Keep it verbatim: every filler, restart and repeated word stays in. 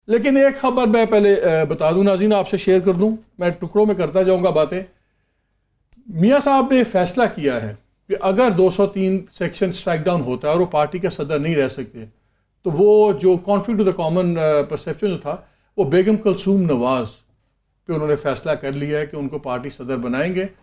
लेकिन एक खबर मैं पहले बता दूं नाज़रीन, आपसे शेयर कर दूं, मैं टुकड़ों में करता जाऊंगा बातें। मियाँ साहब ने फैसला किया है कि अगर दो सौ तीन सेक्शन स्ट्राइक डाउन होता है और वो पार्टी के सदर नहीं रह सकते, तो वो जो conflict to the common perception जो था वो बेगम कुलसूम नवाज पे उन्होंने फैसला कर लिया है कि उनको पार्टी सदर बनाएंगे